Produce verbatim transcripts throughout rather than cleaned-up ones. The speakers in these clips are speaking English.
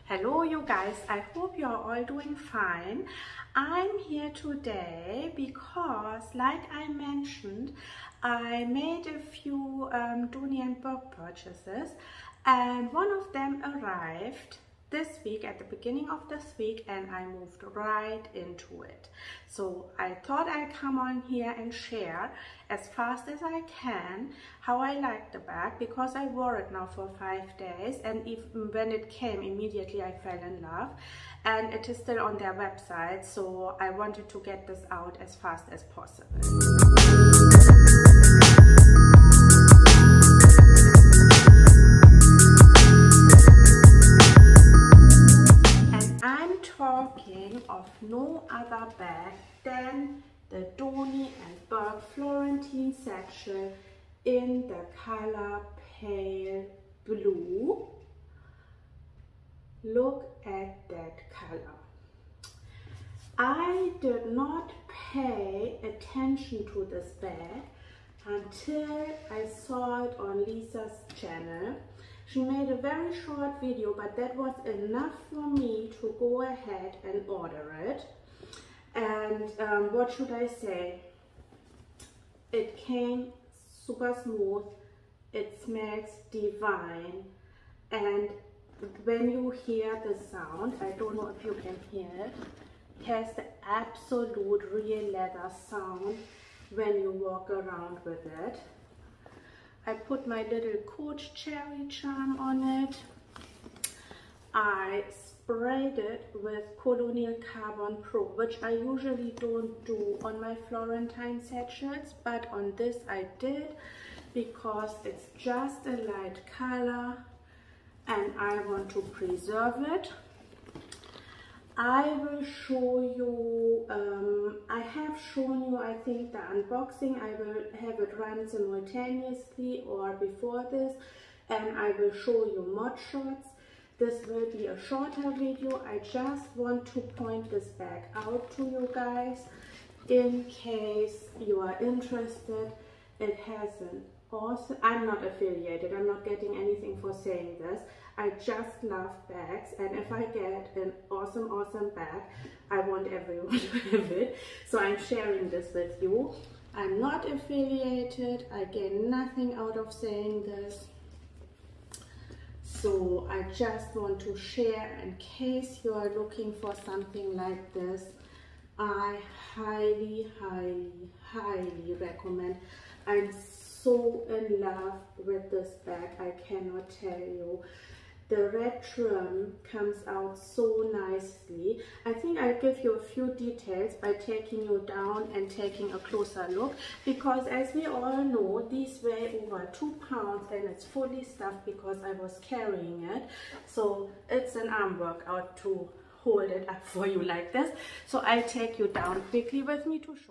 Hello you guys, I hope you're all doing fine. I'm here today because, like I mentioned, I made a few um, Dooney and Bourke purchases, and one of them arrived this week, at the beginning of this week, and I moved right into it. So I thought I'd come on here and share as fast as I can how I like the bag, because I wore it now for five days, and even when it came, immediately I fell in love, and it is still on their website, so I wanted to get this out as fast as possible. Talking of no other bag than the Dooney and Bourke Florentine satchel in the color pale blue. Look at that color. I did not pay attention to this bag until I saw it on Lisa's channel. She made a very short video, but that was enough for me to go ahead and order it. And um, what should I say? It came super smooth, it smells divine, and when you hear the sound, I don't know if you can hear it, it has the absolute real leather sound when you walk around with it. I put my little Coach cherry charm on it. I sprayed it with Colonial Carbon Pro, which I usually don't do on my Florentine satchels, but on this I did because it's just a light color and I want to preserve it. I will show you, um, I have shown you, I think, the unboxing. I will have it run simultaneously or before this, and I will show you mod shots. This will be a shorter video. I just want to point this bag out to you guys in case you are interested. It has an awesome, I'm not affiliated, I'm not getting anything for saying this. I just love bags, and if I get an awesome, awesome bag, I want everyone to have it. So I'm sharing this with you. I'm not affiliated, I gain nothing out of saying this. So I just want to share in case you are looking for something like this. I highly, highly, highly recommend. I'm so in love with this bag, I cannot tell you. The red trim comes out so nicely. I think I'll give you a few details by taking you down and taking a closer look, because as we all know, these weigh over two pounds and it's fully stuffed because I was carrying it. So it's an arm workout to hold it up for you like this. So I'll take you down quickly with me to show.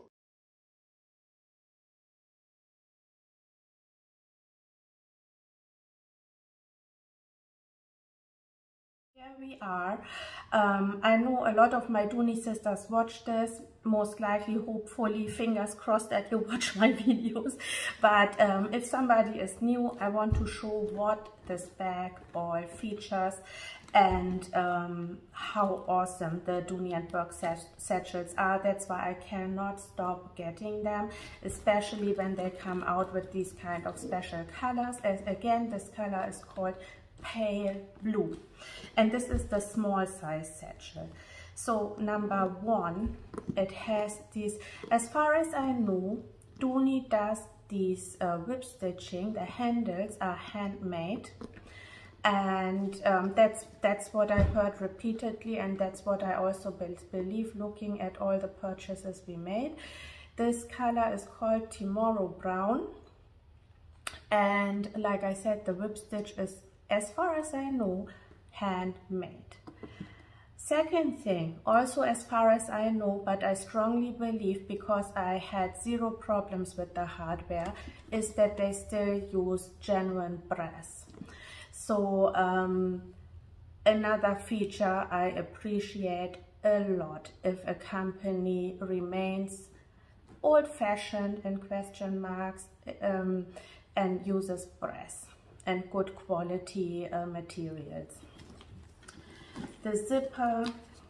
Here we are. Um, I know a lot of my Dooney sisters watch this, most likely, hopefully, fingers crossed that you watch my videos. But um, if somebody is new, I want to show what this bag all features and um, how awesome the Dooney and Bourke satchels are. That's why I cannot stop getting them, especially when they come out with these kind of special colors. As again, this color is called pale blue, and this is the small size satchel. So number one, it has these, as far as I know, Dooney does these uh, whip stitching. The handles are handmade, and um, that's that's what I heard repeatedly, and that's what I also be believe looking at all the purchases we made. This color is called Tomorrow Brown, and like I said, the whip stitch is, as far as I know, handmade. Second thing, also as far as I know, but I strongly believe because I had zero problems with the hardware, is that they still use genuine brass. So um, another feature I appreciate a lot, if a company remains old-fashioned in question marks um, and uses brass and good quality uh, materials. the zipper,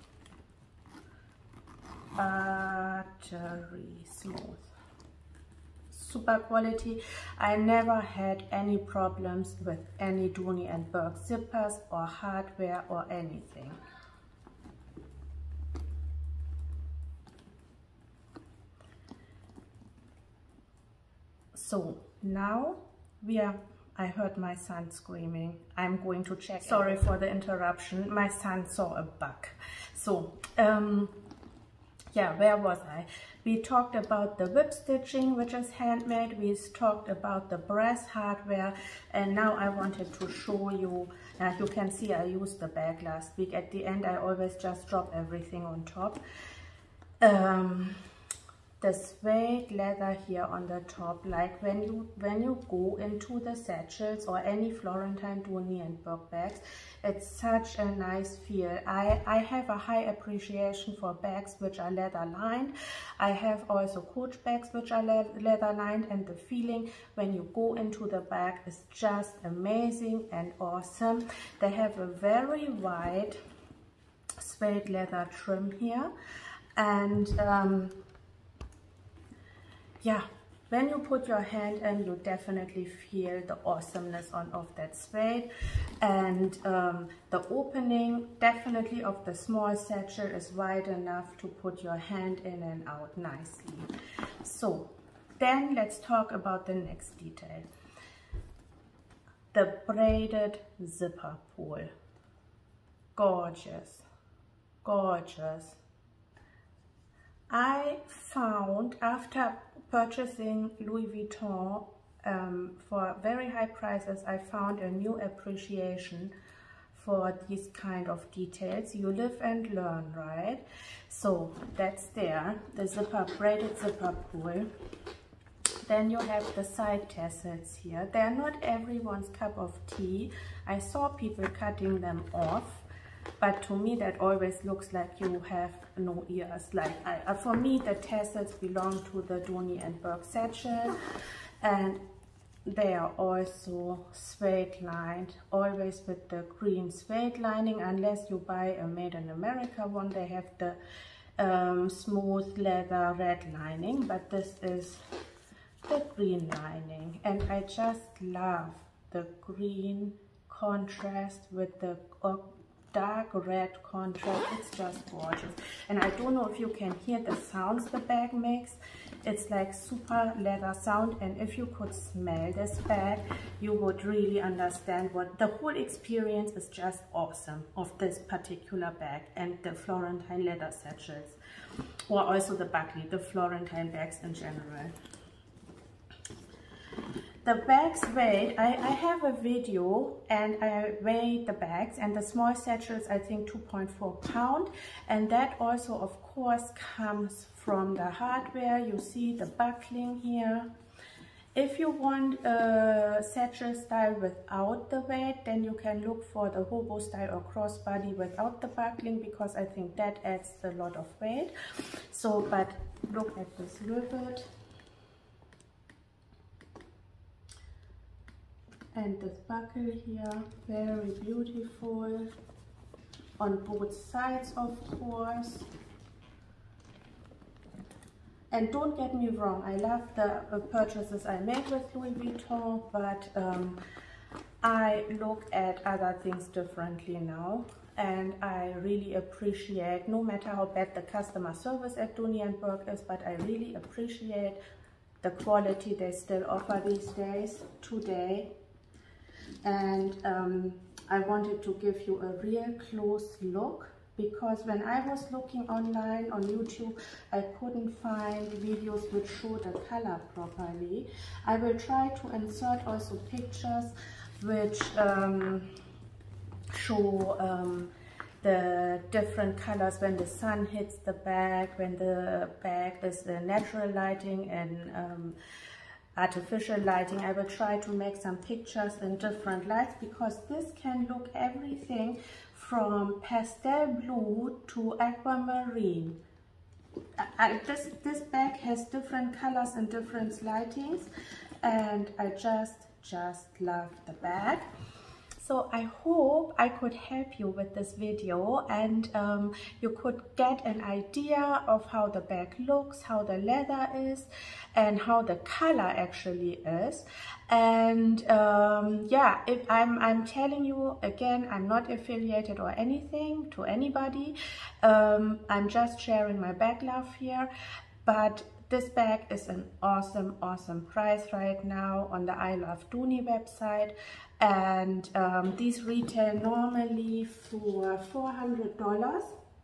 buttery smooth, super quality. I never had any problems with any Dooney and Bourke zippers or hardware or anything. So now we are, I heard my son screaming. I'm going to check. Sorry for the interruption. My son saw a bug. So, um, yeah, where was I? We talked about the whip stitching, which is handmade. We talked about the brass hardware. And now I wanted to show you, uh, you can see I used the bag last week. At the end, I always just drop everything on top. Um, the suede leather here on the top, like when you when you go into the satchels or any Florentine, Dooney and Bourke bags, it's such a nice feel. I, I have a high appreciation for bags which are leather lined. I have also Coach bags which are le leather lined, and the feeling when you go into the bag is just amazing and awesome. They have a very wide suede leather trim here, and um, yeah, when you put your hand in, you definitely feel the awesomeness on of that suede. And um, the opening definitely of the small satchel is wide enough to put your hand in and out nicely. So then let's talk about the next detail. The braided zipper pull. Gorgeous, gorgeous. I found, after purchasing Louis Vuitton um, for very high prices, I found a new appreciation for these kind of details. You live and learn, right? So that's there, the zipper, braided zipper pull. Then you have the side tassels here. They're not everyone's cup of tea. I saw people cutting them off, but to me that always looks like you have no ears. Like I, uh, for me, the tassels belong to the Dooney and Bourke satchel, and they are also suede lined, always with the green suede lining, unless you buy a Made in America one. They have the um, smooth leather red lining, but this is the green lining, and I just love the green contrast with the uh, dark red contrast. It's just gorgeous. And I don't know if you can hear the sounds the bag makes. It's like super leather sound, and if you could smell this bag, you would really understand what the whole experience is. Just awesome of this particular bag and the Florentine leather satchels, or also the Buckley, the Florentine bags in general. The bags weighed, I, I have a video and I weighed the bags, and the small satchels I think two point four pound, and that also of course comes from the hardware. You see the buckling here. If you want a satchel style without the weight, then you can look for the hobo style or crossbody without the buckling, because I think that adds a lot of weight. So, but look at this rivet. And this buckle here, very beautiful on both sides, of course. And don't get me wrong, I love the uh, purchases I made with Louis Vuitton, but um, I look at other things differently now, and I really appreciate, no matter how bad the customer service at Dooney and Bourke is, but I really appreciate the quality they still offer these days, today. And um, I wanted to give you a real close look, because when I was looking online on YouTube, I couldn't find videos which show the color properly. I will try to insert also pictures which um, show um, the different colors when the sun hits the bag, when the bag is the natural lighting and um, artificial lighting. I will try to make some pictures in different lights, because this can look everything from pastel blue to aquamarine. I, this, this bag has different colors and different lightings, and I just, just love the bag. So I hope I could help you with this video, and um, you could get an idea of how the bag looks, how the leather is, and how the color actually is. And um, yeah, if I'm, I'm telling you again, I'm not affiliated or anything to anybody. Um, I'm just sharing my bag love here, but this bag is an awesome, awesome price right now on the I Love Dooney website. And um, these retail normally for four hundred dollars,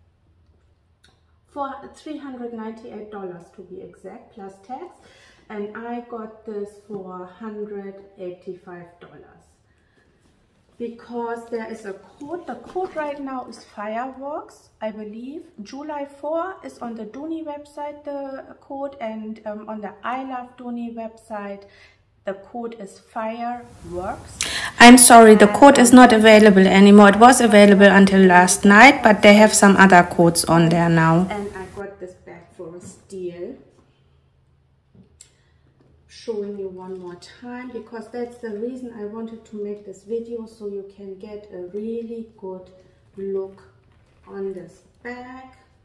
for three hundred ninety-eight dollars to be exact, plus tax. And I got this for one hundred eighty-five dollars. Because there is a code. The code right now is Fireworks, I believe. July fourth is on the Dooney website, the code, and um, on the I Love Dooney website, the code is Fireworks. I'm sorry, the code is not available anymore. It was available until last night, but they have some other codes on there now. And I got this bag for a steal. Showing you one more time, because that's the reason I wanted to make this video, so you can get a really good look on this bag.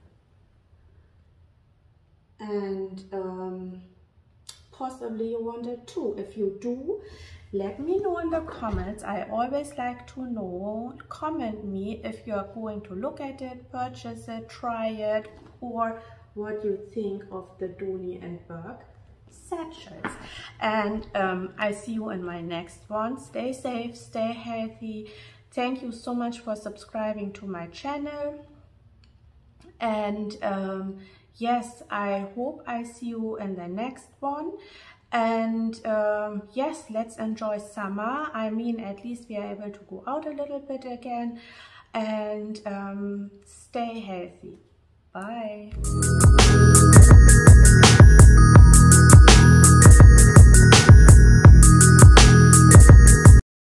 And um, possibly you want it too. If you do, let me know in the comments. I always like to know. Comment me if you are going to look at it, purchase it, try it, or what you think of the Dooney and Bourke satchels. And um, I see you in my next one. Stay safe, stay healthy. Thank you so much for subscribing to my channel. And um, yes, I hope I see you in the next one. And um, yes, let's enjoy summer. I mean, at least we are able to go out a little bit again. And um, stay healthy. Bye.